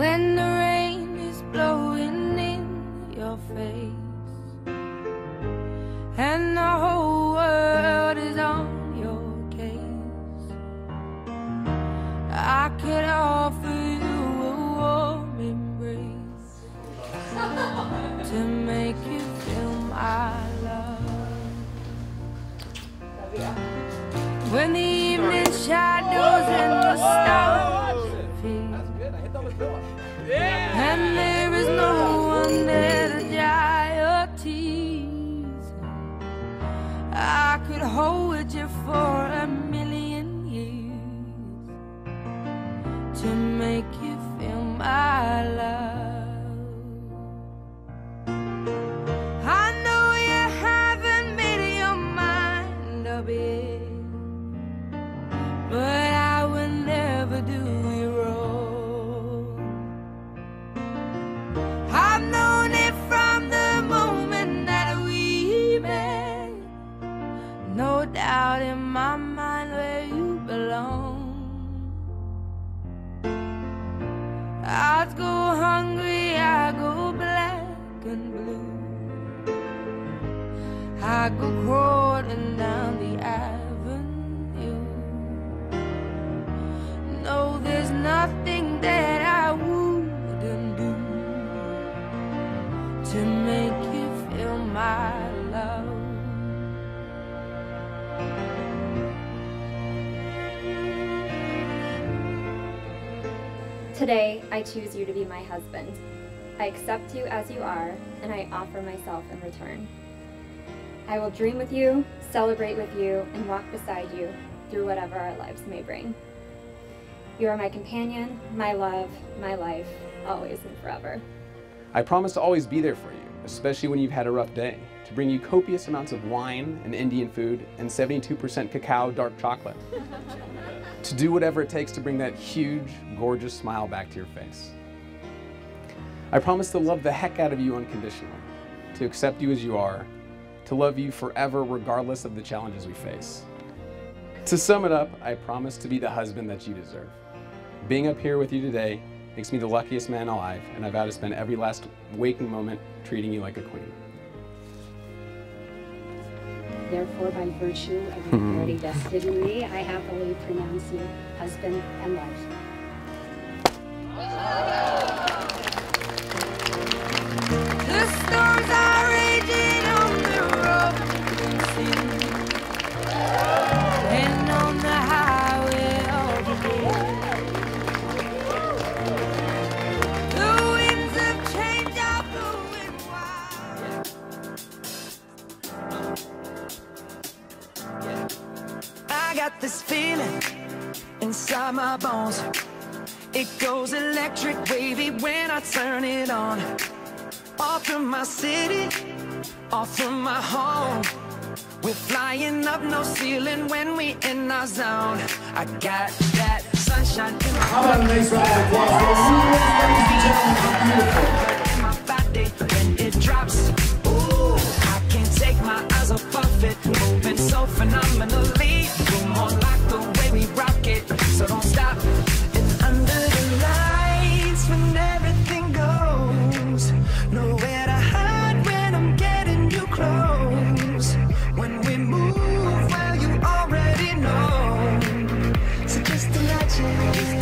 when the rain is blowing in your face and the whole world is on your case. I could offer you a warm embrace to make you feel my love. When the evening shadows and the stars appear, and there is no one there to dry your tears, I could hold you for a million years to make you feel my love. I know you haven't made your mind up yet, but I will never do you wrong. I've known it from the moment that we met, no doubt in my mind where you belong. I'd go hungry, I go black and blue, I go crawling down the avenue. No, there's nothing that I wouldn't do to make you feel my love. Today, I choose you to be my husband. I accept you as you are, and I offer myself in return. I will dream with you, celebrate with you, and walk beside you through whatever our lives may bring. You are my companion, my love, my life, always and forever. I promise to always be there for you, especially when you've had a rough day, to bring you copious amounts of wine and Indian food and 72% cacao dark chocolate. To do whatever it takes to bring that huge, gorgeous smile back to your face. I promise to love the heck out of you unconditionally, to accept you as you are, to love you forever regardless of the challenges we face. To sum it up, I promise to be the husband that you deserve. Being up here with you today makes me the luckiest man alive, and I vow to spend every last waking moment treating you like a queen. Therefore, by virtue of your already vested in me, I happily pronounce you husband and wife. The storms are raging on the rolling sea and on the highway of the day. The winds of change are blowing wild. I got this feeling inside my bones. It goes electric wavy when I turn it on. Off from my city, off from my home. We're flying up, no ceiling when we in our zone. I got that sunshine in my How about a nice round of applause? in my body when it drops. Ooh, I can't take my eyes off of it. Moving so phenomenally. You're more like the way we rock it. So don't stop. And under the lights when everything goes, nowhere to hide when I'm getting you close. When we move, well, you already know. So just imagine.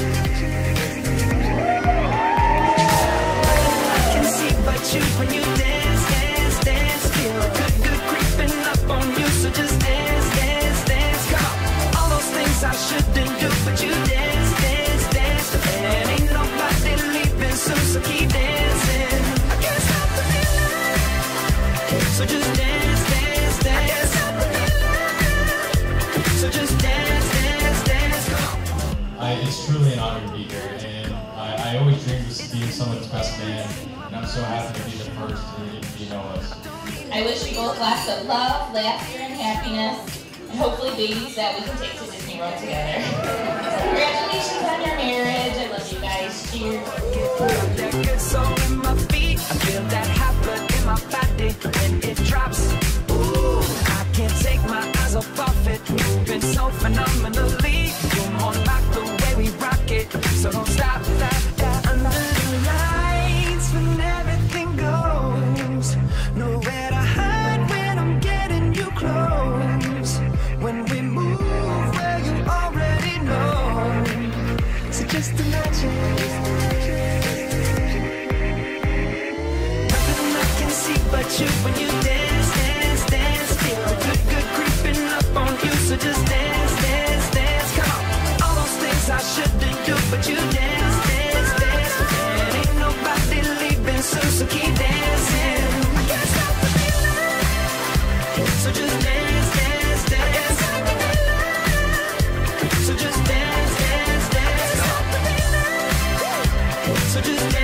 I can see but you when you dance, dance, dance. Feel good creeping up on you. So just dance, dance, dance. Come on. All those things I shouldn't do, but you dance, dance, dance. And ain't nobody leaving soon, so keep dancing. I can't stop the feeling. So just dance, dance, dance. I can't stop the feeling. So just dance, dance, dance. Come on. It's truly an honor to be here, and I always dreamed of being someone's best man, and I'm so happy to be the first to know us. I wish you both lots of love, laughter, and happiness, and hopefully babies that we can take to Disney World together. Congratulations on your marriage. I love you guys. Cheers. That good soul in my feet. I feel that hot blood in my body when it drops. Ooh, I can't take my eyes off it. Moving so phenomenally. You're more like the way we rock it. So don't stop that under the at you when you dance, dance, dance. Feel the good creeping up on you, so just dance, dance, dance. Come on, all those things I shouldn't do, but you dance, dance, dance. And ain't nobody leaving soon, so keep dancing. I can't stop the feeling, so just dance, dance, dance. So just dance, dance, dance. So just dance.